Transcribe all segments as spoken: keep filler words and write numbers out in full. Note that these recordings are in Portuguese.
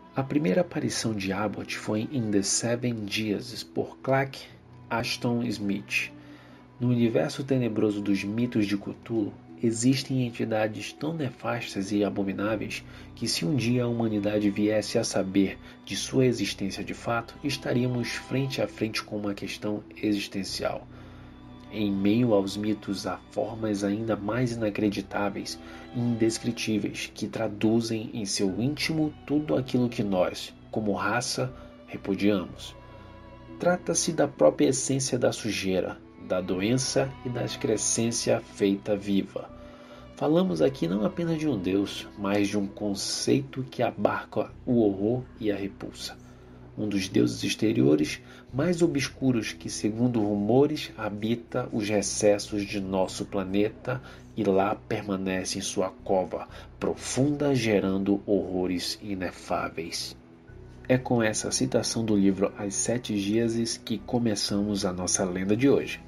A primeira aparição de Abbott foi em The Seven Dias, por Clark Ashton Smith. No universo tenebroso dos mitos de Cthulhu, existem entidades tão nefastas e abomináveis que, se um dia a humanidade viesse a saber de sua existência de fato, estaríamos frente a frente com uma questão existencial. Em meio aos mitos há formas ainda mais inacreditáveis e indescritíveis que traduzem em seu íntimo tudo aquilo que nós, como raça, repudiamos. Trata-se da própria essência da sujeira, da doença e da excrescência feita viva. Falamos aqui não apenas de um Deus, mas de um conceito que abarca o horror e a repulsa. Um dos deuses exteriores mais obscuros que, segundo rumores, habita os recessos de nosso planeta e lá permanece em sua cova profunda, gerando horrores inefáveis. É com essa citação do livro As Sete Díases que começamos a nossa lenda de hoje.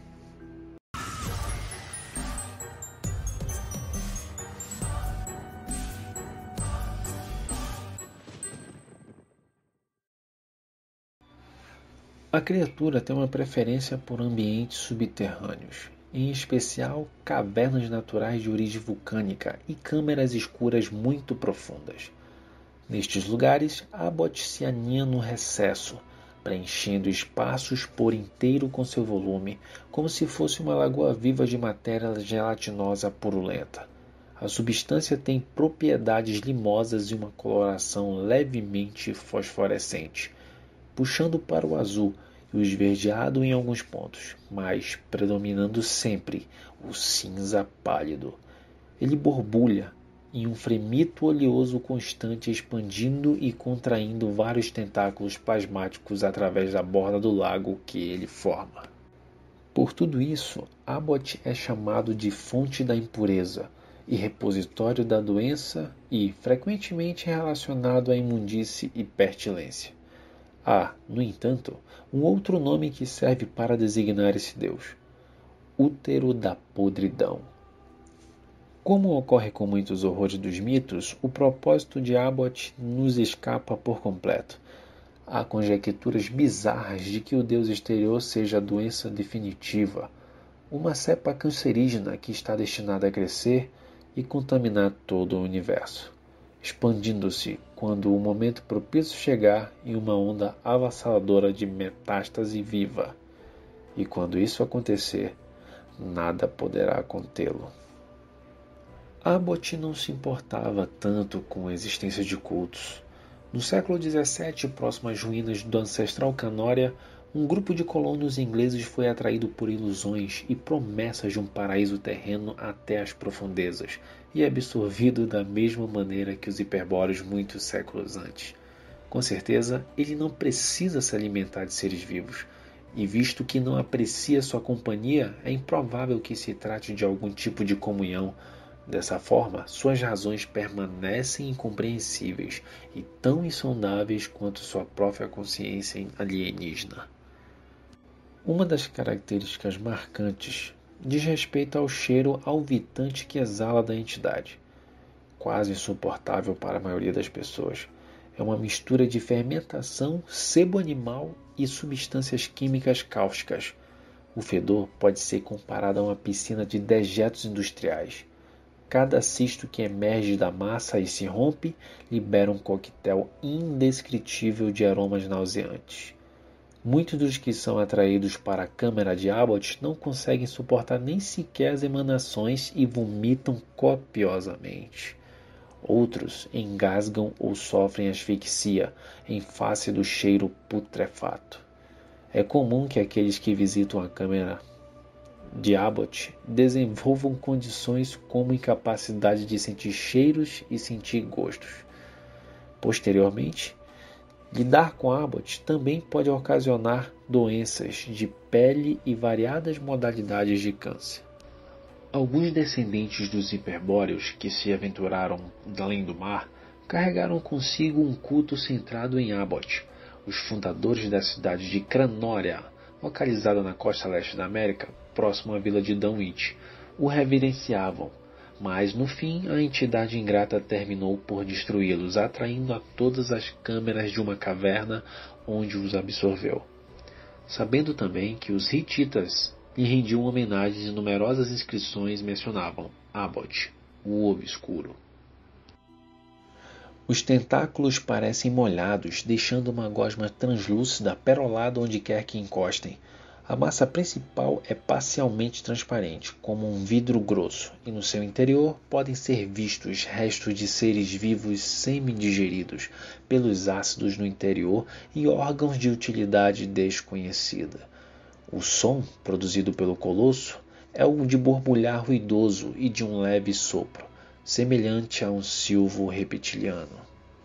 A criatura tem uma preferência por ambientes subterrâneos, em especial cavernas naturais de origem vulcânica e câmeras escuras muito profundas. Nestes lugares, Abbott se aninha no recesso, preenchendo espaços por inteiro com seu volume, como se fosse uma lagoa viva de matéria gelatinosa purulenta. A substância tem propriedades limosas e uma coloração levemente fosforescente, puxando para o azul e o esverdeado em alguns pontos, mas predominando sempre o cinza pálido. Ele borbulha em um fremito oleoso constante, expandindo e contraindo vários tentáculos plasmáticos através da borda do lago que ele forma. Por tudo isso, Abbott é chamado de fonte da impureza e repositório da doença e, frequentemente, relacionado à imundície e pestilência. Há, no entanto, um outro nome que serve para designar esse Deus: útero da podridão. Como ocorre com muitos horrores dos mitos, o propósito de Abbott nos escapa por completo. Há conjecturas bizarras de que o Deus exterior seja a doença definitiva, uma cepa cancerígena que está destinada a crescer e contaminar todo o universo, expandindo-se quando o momento propício chegar em uma onda avassaladora de metástase viva. E quando isso acontecer, nada poderá contê-lo. Abbott não se importava tanto com a existência de cultos. No século dezessete, próximo às ruínas do ancestral Canória, um grupo de colonos ingleses foi atraído por ilusões e promessas de um paraíso terreno até as profundezas, e absorvido da mesma maneira que os hiperbóreos muitos séculos antes. Com certeza, ele não precisa se alimentar de seres vivos, e visto que não aprecia sua companhia, é improvável que se trate de algum tipo de comunhão. Dessa forma, suas razões permanecem incompreensíveis e tão insondáveis quanto sua própria consciência alienígena. Uma das características marcantes diz respeito ao cheiro alvitante que exala da entidade. Quase insuportável para a maioria das pessoas. É uma mistura de fermentação, sebo animal e substâncias químicas cáusticas. O fedor pode ser comparado a uma piscina de dejetos industriais. Cada cisto que emerge da massa e se rompe libera um coquetel indescritível de aromas nauseantes. Muitos dos que são atraídos para a câmara de Abbott não conseguem suportar nem sequer as emanações e vomitam copiosamente. Outros engasgam ou sofrem asfixia em face do cheiro putrefato. É comum que aqueles que visitam a câmara de Abbott desenvolvam condições como incapacidade de sentir cheiros e sentir gostos. Posteriormente, lidar com Abbott também pode ocasionar doenças de pele e variadas modalidades de câncer. Alguns descendentes dos hiperbóreos que se aventuraram além do mar carregaram consigo um culto centrado em Abbott. Os fundadores da cidade de Cranória, localizada na costa leste da América, próximo à vila de Dunwich, o reverenciavam, Mas no fim a entidade ingrata terminou por destruí-los, atraindo a todas as câmeras de uma caverna onde os absorveu. Sabendo também que os hititas lhe rendiam homenagens e numerosas inscrições mencionavam Abbot, o obscuro. Os tentáculos parecem molhados, deixando uma gosma translúcida perolada onde quer que encostem. A massa principal é parcialmente transparente, como um vidro grosso, e no seu interior podem ser vistos restos de seres vivos semi-digeridos pelos ácidos no interior e órgãos de utilidade desconhecida. O som produzido pelo colosso é o de borbulhar ruidoso e de um leve sopro, semelhante a um silvo reptiliano.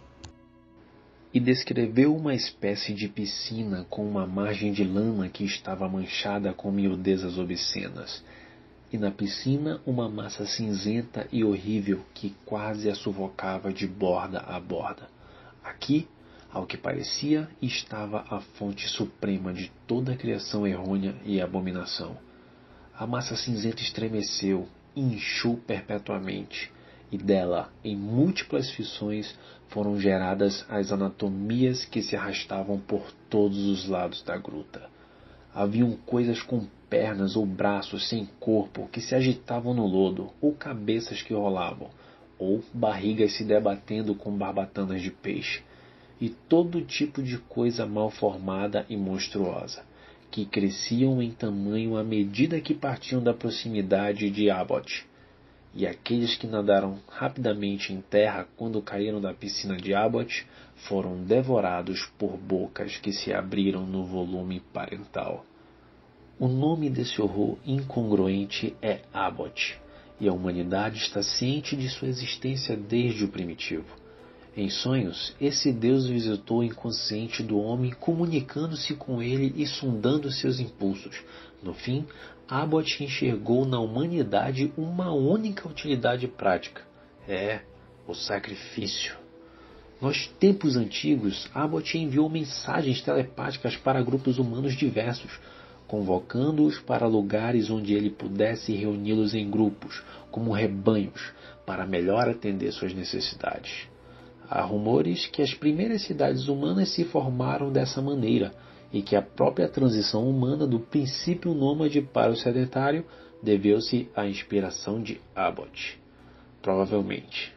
E descreveu uma espécie de piscina com uma margem de lama que estava manchada com miudezas obscenas, e na piscina uma massa cinzenta e horrível que quase a sufocava de borda a borda. Aqui, ao que parecia, estava a fonte suprema de toda a criação errônea e abominação. A massa cinzenta estremeceu e inchou perpetuamente, e dela, em múltiplas fissões, foram geradas as anatomias que se arrastavam por todos os lados da gruta. Haviam coisas com pernas ou braços sem corpo que se agitavam no lodo, ou cabeças que rolavam, ou barrigas se debatendo com barbatanas de peixe, e todo tipo de coisa mal formada e monstruosa, que cresciam em tamanho à medida que partiam da proximidade de Abbot. E aqueles que nadaram rapidamente em terra quando caíram da piscina de Abbot foram devorados por bocas que se abriram no volume parental. O nome desse horror incongruente é Abbot, e a humanidade está ciente de sua existência desde o primitivo. Em sonhos, esse Deus visitou o inconsciente do homem, comunicando-se com ele e sondando seus impulsos. No fim, Abbot enxergou na humanidade uma única utilidade prática. É, o sacrifício. Nos tempos antigos, Abbot enviou mensagens telepáticas para grupos humanos diversos, convocando-os para lugares onde ele pudesse reuni-los em grupos, como rebanhos, para melhor atender suas necessidades. Há rumores que as primeiras cidades humanas se formaram dessa maneira e que a própria transição humana do princípio nômade para o sedentário deveu-se à inspiração de Abbot. Provavelmente.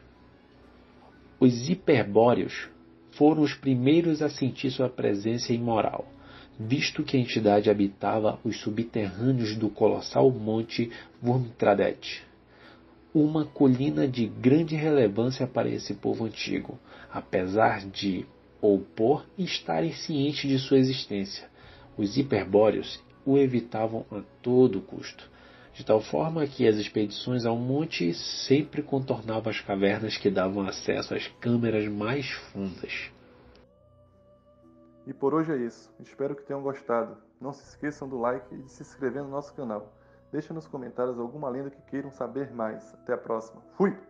Os hiperbóreos foram os primeiros a sentir sua presença imoral, visto que a entidade habitava os subterrâneos do colossal monte Wurmtradet, uma colina de grande relevância para esse povo antigo, apesar de, ou por, estarem cientes de sua existência. Os hiperbóreos o evitavam a todo custo, de tal forma que as expedições ao monte sempre contornavam as cavernas que davam acesso às câmeras mais fundas. E por hoje é isso. Espero que tenham gostado. Não se esqueçam do like e de se inscrever no nosso canal. Deixe nos comentários alguma lenda que queiram saber mais. Até a próxima. Fui!